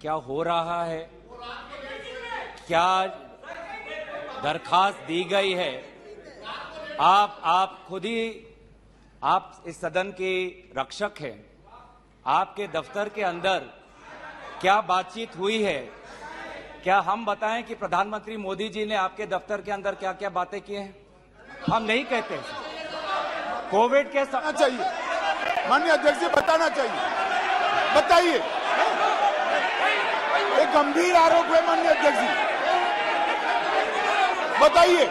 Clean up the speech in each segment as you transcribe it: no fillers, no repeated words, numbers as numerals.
क्या हो रहा है, क्या दरखास्त दी गई है, आप खुद ही आप इस सदन के रक्षक हैं। आपके दफ्तर के अंदर क्या बातचीत हुई है? क्या हम बताएं कि प्रधानमंत्री मोदी जी ने आपके दफ्तर के अंदर क्या क्या बातें की हैं? हम नहीं कहते। कोविड के चाहिए माननीय अध्यक्ष जी, बताना चाहिए। बताइए, एक गंभीर आरोप है माननीय अध्यक्ष जी, बताइए।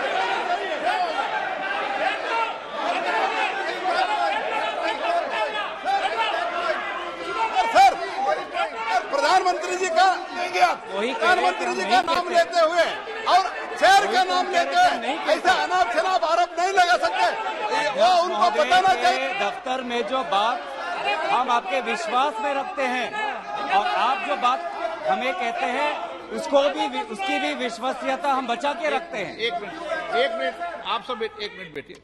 सर, प्रधानमंत्री जी का लेंगे आप, प्रधानमंत्री जी का नाम लेते हुए और चेयर का नाम लेते हुए ऐसा अनाप शनाप आरोप नहीं लगा सकते। वो उनको बताना चाहिए। दफ्तर में जो बात हम आपके विश्वास में रखते हैं और आप जो बात हमें कहते हैं उसकी भी विश्वसनीयता हम बचा के रखते हैं। एक मिनट आप सब एक मिनट बैठिए,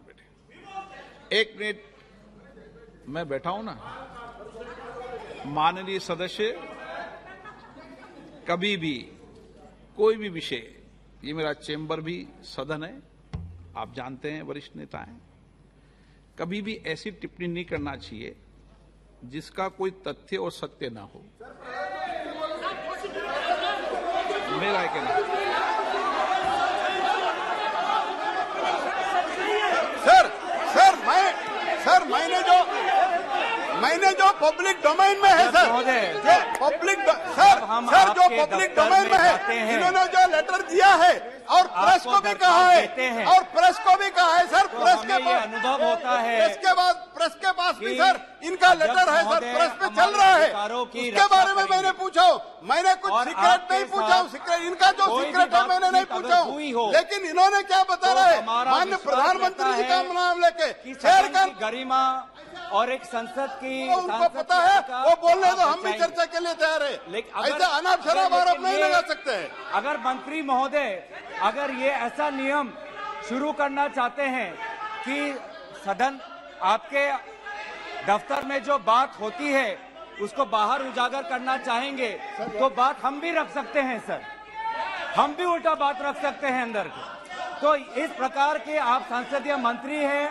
एक मिनट मैं बैठा हूं ना। माननीय सदस्य, कभी भी कोई भी विषय, ये मेरा चेंबर भी सदन है, आप जानते हैं, वरिष्ठ नेता हैं, कभी भी ऐसी टिप्पणी नहीं करना चाहिए जिसका कोई तथ्य और सत्य ना हो। मेरा कहना मैंने जो पब्लिक डोमेन में है सर, जो पब्लिक जो पब्लिक डोमेन में है, इन्होंने जो लेटर दिया है और प्रेस को भी कहा है, और प्रेस को भी कहा है सर, प्रेस के पास अनुभव होता है, प्रेस के पास भी सर इनका लेटर है सर, प्रेस पे चल रहा है। उसके बारे में मैंने पूछा, मैंने कुछ सीक्रेट नहीं पूछा, इनका जो सीक्रेट है मैंने नहीं पूछा, लेकिन इन्होंने क्या बता रहे हैं माननीय प्रधानमंत्री जी का नाम लेके शेयर कर गरिमा और एक संसद की, उनको पता है, वो बोलने तो हम भी चर्चा के लिए तैयार है, लेकिन ऐसा अनाप शनाप आरोप नहीं लगा सकते हैं। अगर मंत्री महोदय अगर ये ऐसा नियम शुरू करना चाहते हैं कि सदन आपके दफ्तर में जो बात होती है उसको बाहर उजागर करना चाहेंगे तो बात हम भी रख सकते हैं सर, हम भी उल्टा बात रख सकते हैं अंदर के। तो इस प्रकार के आप संसदीय मंत्री हैं,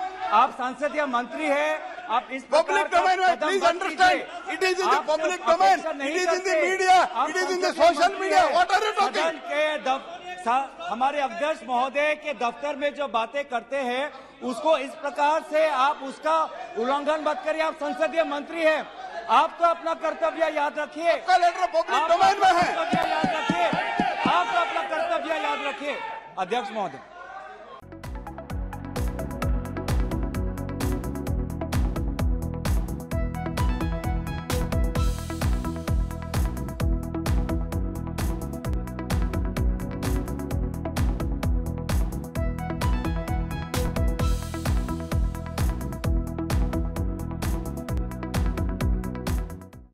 आप इस पब्लिक डोमेन में please understand, it is in the public domain, it is in the media, it is in the social media, what are you talking? हमारे अध्यक्ष महोदय के दफ्तर में जो बातें करते हैं उसको इस प्रकार से आप उसका उल्लंघन मत करिए। आप संसदीय मंत्री हैं, आप तो अपना कर्तव्य याद रखिए। आपका लेटर पब्लिक डोमेन में है, याद रखिए, आप तो अपना कर्तव्य याद रखिए। अध्यक्ष महोदय।